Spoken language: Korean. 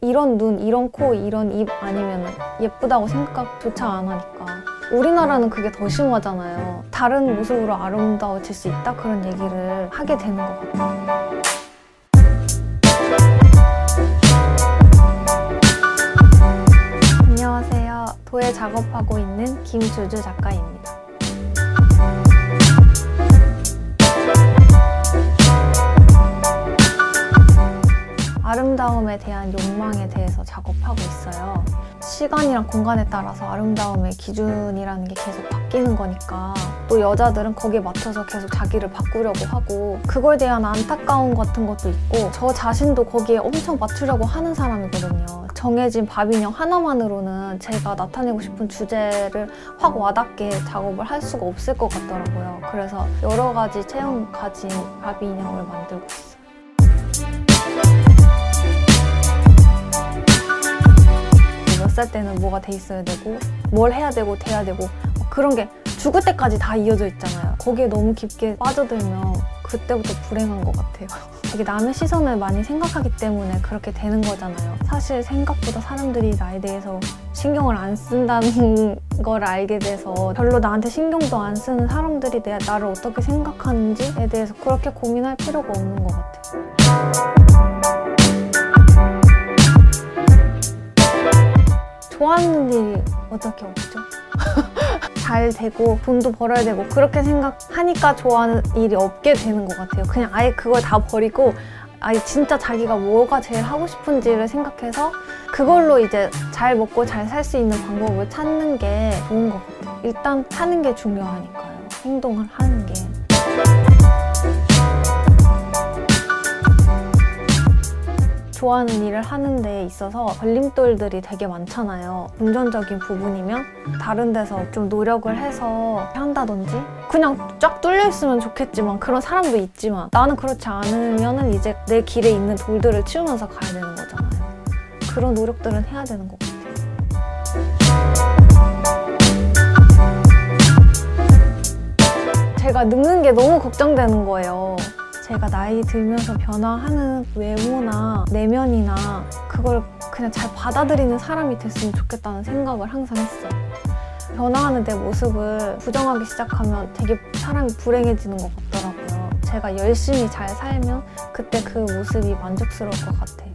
이런 눈, 이런 코, 이런 입 아니면 예쁘다고 생각조차 안 하니까. 우리나라는 그게 더 심하잖아요. 다른 모습으로 아름다워질 수 있다? 그런 얘기를 하게 되는 것 같아요. 안녕하세요. 도예 작업하고 있는 김주주 작가입니다. 아름다움에 대한 욕망에 대해서 작업하고 있어요. 시간이랑 공간에 따라서 아름다움의 기준이라는 게 계속 바뀌는 거니까 또 여자들은 거기에 맞춰서 계속 자기를 바꾸려고 하고 그거에 대한 안타까움 같은 것도 있고 저 자신도 거기에 엄청 맞추려고 하는 사람이거든요. 정해진 밥인형 하나만으로는 제가 나타내고 싶은 주제를 확 와닿게 작업을 할 수가 없을 것 같더라고요. 그래서 여러 가지 체형 가진 밥인형을 만들고 있어요. 몇 살 때는 뭐가 돼 있어야 되고 뭘 해야 되고 돼야 되고 그런 게 죽을 때까지 다 이어져 있잖아요. 거기에 너무 깊게 빠져들면 그때부터 불행한 것 같아요. 되게 남의 시선을 많이 생각하기 때문에 그렇게 되는 거잖아요. 사실 생각보다 사람들이 나에 대해서 신경을 안 쓴다는 걸 알게 돼서 별로 나한테 신경도 안 쓰는 사람들이 나를 어떻게 생각하는지에 대해서 그렇게 고민할 필요가 없는 것 같아요. 좋아하는 일이 어떻게 없죠? 잘 되고 돈도 벌어야 되고 그렇게 생각하니까 좋아하는 일이 없게 되는 것 같아요. 그냥 아예 그걸 다 버리고 아예 진짜 자기가 뭐가 제일 하고 싶은지를 생각해서 그걸로 이제 잘 먹고 잘 살 수 있는 방법을 찾는 게 좋은 것 같아요. 일단 하는 게 중요하니까요. 행동을 하는 게. 좋아하는 일을 하는 데 있어서 걸림돌들이 되게 많잖아요. 금전적인 부분이면 다른 데서 좀 노력을 해서 한다든지 그냥 쫙 뚫려 있으면 좋겠지만 그런 사람도 있지만 나는 그렇지 않으면 이제 내 길에 있는 돌들을 치우면서 가야 되는 거잖아요. 그런 노력들은 해야 되는 것 같아요. 제가 늙는 게 너무 걱정되는 거예요. 제가 나이 들면서 변화하는 외모나 내면이나 그걸 그냥 잘 받아들이는 사람이 됐으면 좋겠다는 생각을 항상 했어요. 변화하는 내 모습을 부정하기 시작하면 되게 사람이 불행해지는 것 같더라고요. 제가 열심히 잘 살면 그때 그 모습이 만족스러울 것 같아요.